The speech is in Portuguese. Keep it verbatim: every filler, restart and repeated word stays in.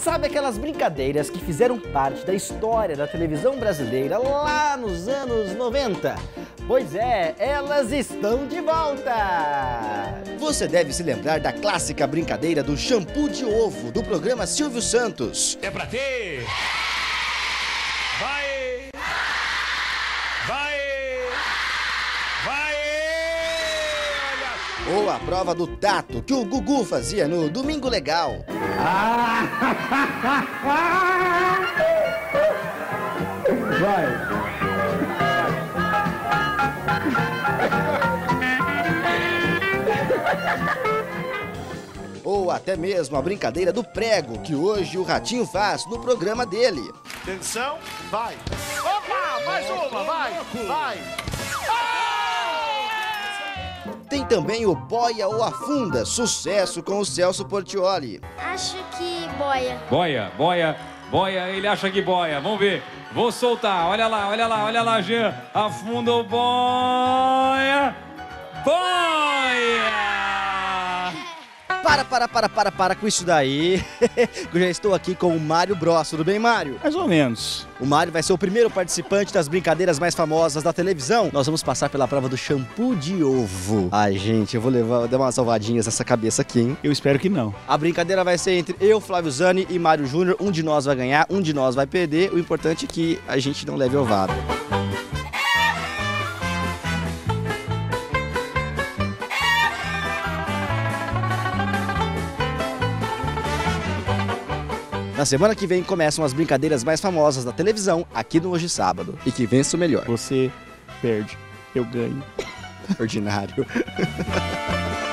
Sabe aquelas brincadeiras que fizeram parte da história da televisão brasileira lá nos anos noventa? Pois é, elas estão de volta! Você deve se lembrar da clássica brincadeira do shampoo de ovo do programa Silvio Santos. É pra ter! Vai! Vai! Vai! Olha! Ou a prova do tato que o Gugu fazia no Domingo Legal. Vai! Ou até mesmo a brincadeira do prego, que hoje o Ratinho faz no programa dele. Atenção, vai! Opa! Mais uma, vai! Vai! Tem também o Boia ou Afunda, sucesso com o Celso Portiolli. Acho que boia. Boia, boia, boia, ele acha que boia. Vamos ver. Vou soltar. Olha lá, olha lá, olha lá, Jean. Afunda o boia. Boia! Para, para, para, para, para com isso daí. Eu já estou aqui com o Mário Bros. Tudo bem, Mário? Mais ou menos. O Mário vai ser o primeiro participante das brincadeiras mais famosas da televisão. Nós vamos passar pela prova do shampoo de ovo. Ai, gente, eu vou levar, vou dar umas salvadinhas nessa cabeça aqui, hein? Eu espero que não. A brincadeira vai ser entre eu, Flávio Zani e Mário Júnior. Um de nós vai ganhar, um de nós vai perder. O importante é que a gente não leve ovada. Na semana que vem começam as brincadeiras mais famosas da televisão aqui no Hoje Sábado. E que vença o melhor. Você perde, eu ganho. Ordinário.